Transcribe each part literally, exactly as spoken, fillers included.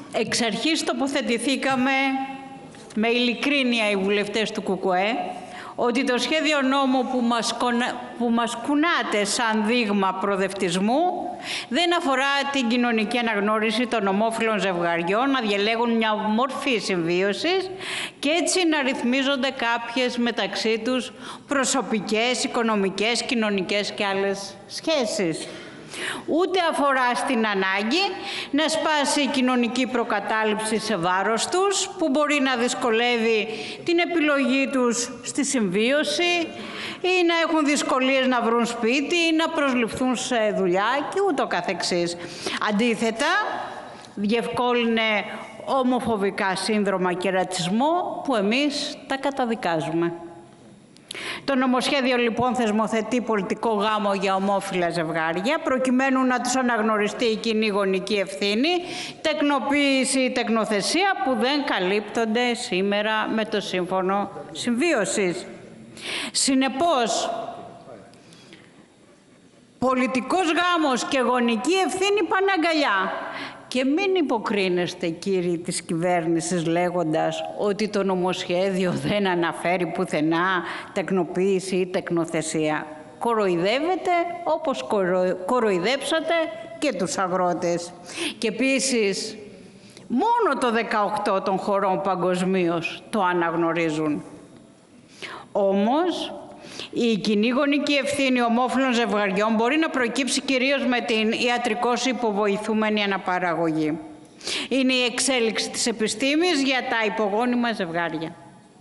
Εξ αρχής τοποθετηθήκαμε με ειλικρίνεια οι βουλευτές του ΚΚΕ ότι το σχέδιο νόμου που μας, που μας κουνάται σαν δείγμα προοδευτισμού δεν αφορά την κοινωνική αναγνώριση των ομόφυλων ζευγαριών να διαλέγουν μια μορφή συμβίωσης και έτσι να ρυθμίζονται κάποιες μεταξύ τους προσωπικές, οικονομικές, κοινωνικές και άλλες σχέσεις. Ούτε αφορά στην ανάγκη να σπάσει η κοινωνική προκατάληψη σε βάρος τους, που μπορεί να δυσκολεύει την επιλογή τους στη συμβίωση ή να έχουν δυσκολίες να βρουν σπίτι ή να προσληφθούν σε δουλειά και ούτω καθεξής. Αντίθετα, διευκόλυνε ομοφοβικά σύνδρομα και ρατσισμό που εμείς τα καταδικάζουμε. Το νομοσχέδιο λοιπόν θεσμοθετεί πολιτικό γάμο για ομόφυλα ζευγάρια προκειμένου να τους αναγνωριστεί η κοινή γονική ευθύνη, τεκνοποίηση ή τεκνοθεσία που δεν καλύπτονται σήμερα με το Σύμφωνο Συμβίωσης. Συνεπώς, πολιτικός γάμος και γονική ευθύνη πάνε αγκαλιά. Και μην υποκρίνεστε, κύριοι της κυβέρνησης, λέγοντας ότι το νομοσχέδιο δεν αναφέρει πουθενά τεκνοποίηση ή τεκνοθεσία. Κοροϊδεύετε όπως κοροϊδέψατε και τους αγρότες. Και επίσης, μόνο το δεκαοκτώ των χωρών παγκοσμίως το αναγνωρίζουν. Όμως, η κοινή γονική ευθύνη ομόφυλων ζευγαριών μπορεί να προκύψει κυρίως με την ιατρικώς υποβοηθούμενη αναπαραγωγή. Είναι η εξέλιξη της επιστήμης για τα υπογόνιμα ζευγάρια.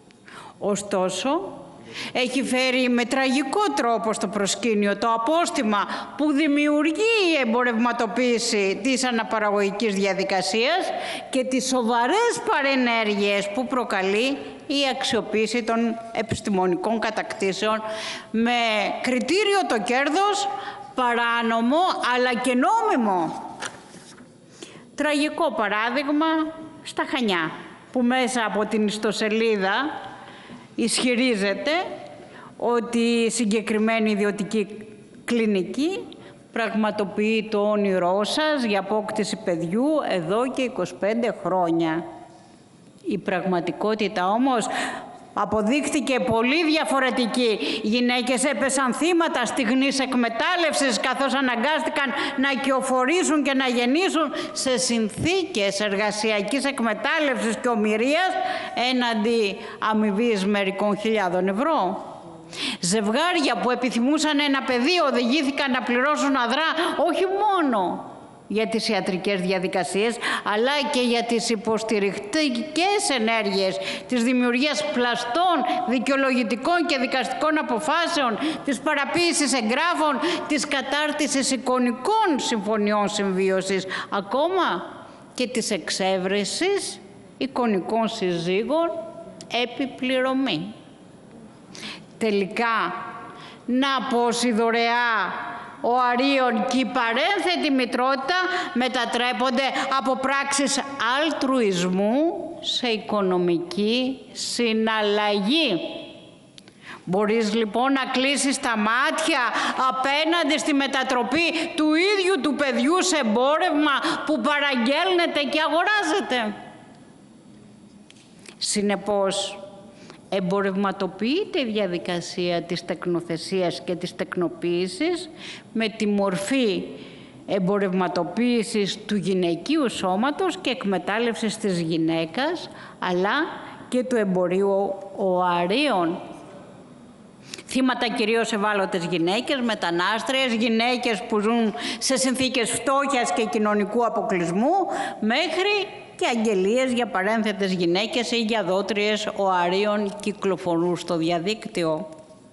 Ωστόσο, έχει φέρει με τραγικό τρόπο στο προσκήνιο το απόστημα που δημιουργεί η εμπορευματοποίηση της αναπαραγωγικής διαδικασίας και τις σοβαρές παρενέργειες που προκαλεί η αξιοποίηση των επιστημονικών κατακτήσεων με κριτήριο το κέρδος, παράνομο αλλά και νόμιμο. Τραγικό παράδειγμα στα Χανιά, που μέσα από την ιστοσελίδα ισχυρίζεται ότι η συγκεκριμένη ιδιωτική κλινική πραγματοποιεί το όνειρό σας για απόκτηση παιδιού εδώ και είκοσι πέντε χρόνια. Η πραγματικότητα όμως αποδείχθηκε πολύ διαφορετική. Οι γυναίκες έπεσαν θύματα στιγνής εκμετάλλευσης καθώς αναγκάστηκαν να κυοφορήσουν και να γεννήσουν σε συνθήκες εργασιακής εκμετάλλευσης και ομηρίας έναντι αμοιβής μερικών χιλιάδων ευρώ. Ζευγάρια που επιθυμούσαν ένα παιδί οδηγήθηκαν να πληρώσουν αδρά όχι μόνο για τις ιατρικές διαδικασίες, αλλά και για τις υποστηρικτικές ενέργειες της δημιουργίας πλαστών, δικαιολογητικών και δικαστικών αποφάσεων, της παραποίησης εγγράφων, της κατάρτισης εικονικών συμφωνιών συμβίωσης, ακόμα και της εξέβρεσης εικονικών συζύγων επιπληρωμή. Τελικά, να πόση δωρεά ο αρίων και η παρένθετη μητρότητα μετατρέπονται από πράξεις αλτρουισμού σε οικονομική συναλλαγή. Μπορείς λοιπόν να κλείσεις τα μάτια απέναντι στη μετατροπή του ίδιου του παιδιού σε εμπόρευμα που παραγγέλνεται και αγοράζεται. Συνεπώς, εμπορευματοποιείται η διαδικασία της τεκνοθεσίας και της τεκνοποίησης με τη μορφή εμπορευματοποίησης του γυναικείου σώματος και εκμετάλλευσης της γυναίκας, αλλά και του εμπορίου οαρίων. Θύματα κυρίως ευάλωτες γυναίκες, μετανάστριες, γυναίκες που ζουν σε συνθήκες φτώχειας και κοινωνικού αποκλεισμού, μέχρι και αγγελίες για παρένθετες γυναίκες ή για δότριες οαρίων κυκλοφορούν στο διαδίκτυο.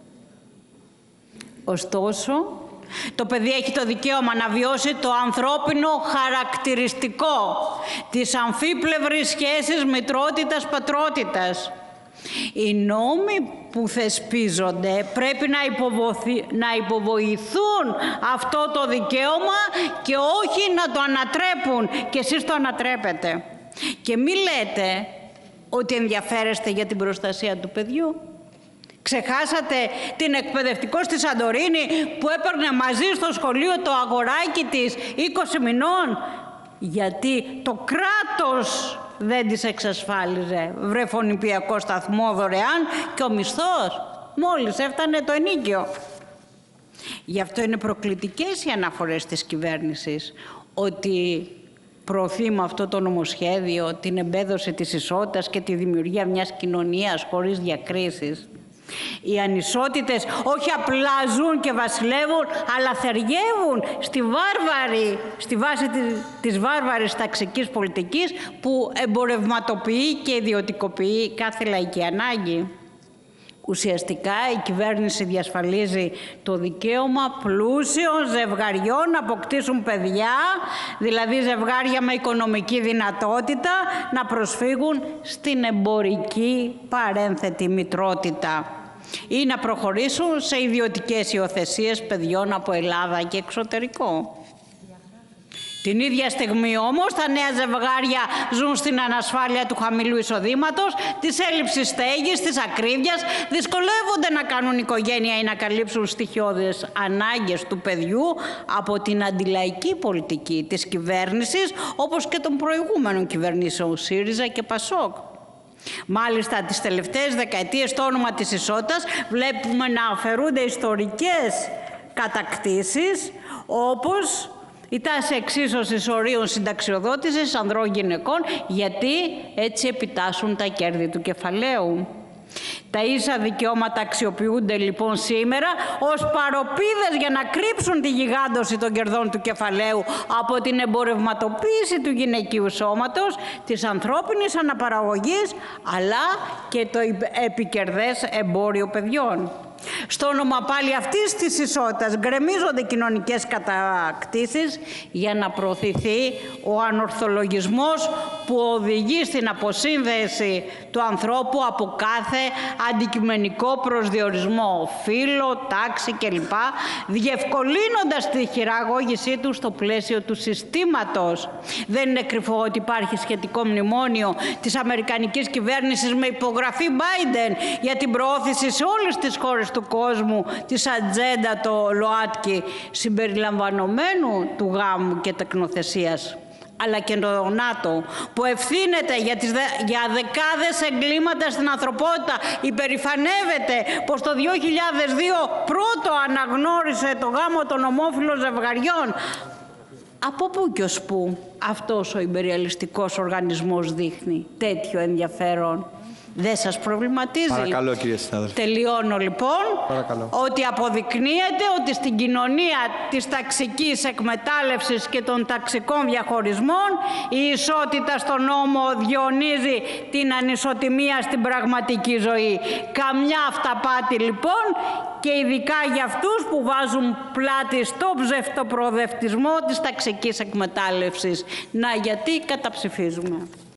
Ωστόσο, το παιδί έχει το δικαίωμα να βιώσει το ανθρώπινο χαρακτηριστικό της αμφίπλευρης σχέσης μητρότητας-πατρότητας. Οι νόμοι που θεσπίζονται πρέπει να, υποβοθη... να υποβοηθούν αυτό το δικαίωμα και όχι να το ανατρέπουν, και εσείς το ανατρέπετε. Και μη λέτε ότι ενδιαφέρεστε για την προστασία του παιδιού. Ξεχάσατε την εκπαιδευτικό στη Σαντορίνη που έπαιρνε μαζί στο σχολείο το αγοράκι της είκοσι μηνών γιατί το κράτος δεν τις εξασφάλιζε βρεφονηπιακό σταθμό δωρεάν και ο μισθός μόλις έφτανε το ενίκιο. Γι' αυτό είναι προκλητικές οι αναφορές της κυβέρνησης ότι προωθεί με αυτό το νομοσχέδιο την εμπέδωση της ισότητας και τη δημιουργία μιας κοινωνίας χωρίς διακρίσεις. Οι ανισότητες όχι απλά ζουν και βασιλεύουν, αλλά θεριεύουν στη βάρβαρη, στη βάση της, της βάρβαρης ταξικής πολιτικής που εμπορευματοποιεί και ιδιωτικοποιεί κάθε λαϊκή ανάγκη. Ουσιαστικά η κυβέρνηση διασφαλίζει το δικαίωμα πλούσιων ζευγαριών να αποκτήσουν παιδιά, δηλαδή ζευγάρια με οικονομική δυνατότητα, να προσφύγουν στην εμπορική παρένθετη μητρότητα ή να προχωρήσουν σε ιδιωτικές υιοθεσίες παιδιών από Ελλάδα και εξωτερικό. Την ίδια στιγμή όμως τα νέα ζευγάρια ζουν στην ανασφάλεια του χαμηλού εισοδήματος, της έλλειψης στέγης, της ακρίβειας, δυσκολεύονται να κάνουν οικογένεια ή να καλύψουν στοιχειώδεις ανάγκες του παιδιού από την αντιλαϊκή πολιτική της κυβέρνησης, όπως και των προηγούμενων κυβερνήσεων ΣΥΡΙΖΑ και ΠΑΣΟΚ. Μάλιστα τις τελευταίες δεκαετίες στο όνομα της ισότητας βλέπουμε να αφαιρούνται ιστορικές κατακτήσεις όπως η τάση εξίσωσης ορίων συνταξιοδότησης ανδρών γυναικών, γιατί έτσι επιτάσσουν τα κέρδη του κεφαλαίου. Τα ίσα δικαιώματα αξιοποιούνται λοιπόν σήμερα ως παροπίδες για να κρύψουν τη γιγάντωση των κερδών του κεφαλαίου από την εμπορευματοποίηση του γυναικείου σώματος, της ανθρώπινης αναπαραγωγής, αλλά και το επικερδές εμπόριο παιδιών. Στο όνομα πάλι αυτής της ισότητας γκρεμίζονται κοινωνικές κατακτήσεις για να προωθηθεί ο ανορθολογισμός που οδηγεί στην αποσύνδεση του ανθρώπου από κάθε αντικειμενικό προσδιορισμό, φύλο, τάξη κλπ, διευκολύνοντας τη χειραγώγησή του στο πλαίσιο του συστήματος. Δεν είναι κρυφό ότι υπάρχει σχετικό μνημόνιο της αμερικανικής κυβέρνησης με υπογραφή Biden για την προώθηση σε όλες τις χώρες του κόσμου της ατζέντα το ΛΟΑΤΚΙ συμπεριλαμβανομένου του γάμου και τεκνοθεσίας, αλλά και το ΝΑΤΟ που ευθύνεται για, τις, για δεκάδες εγκλήματα στην ανθρωπότητα, υπερηφανεύεται πως το δύο χιλιάδες δύο πρώτο αναγνώρισε το γάμο των ομόφυλων ζευγαριών. Από πού και ως πού αυτός ο ιμπεριαλιστικός οργανισμός δείχνει τέτοιο ενδιαφέρον? Δεν σας προβληματίζει? Παρακαλώ, κύριε συνάδελφε. Τελειώνω λοιπόν. Παρακαλώ. Ότι αποδεικνύεται ότι στην κοινωνία της ταξικής εκμετάλλευσης και των ταξικών διαχωρισμών η ισότητα στον νόμο διονύζει την ανισοτιμία στην πραγματική ζωή. Καμιά αυταπάτη λοιπόν, και ειδικά για αυτούς που βάζουν πλάτη στο ψευτοπροοδευτισμό της ταξικής εκμετάλλευσης. Να, γιατί καταψηφίζουμε.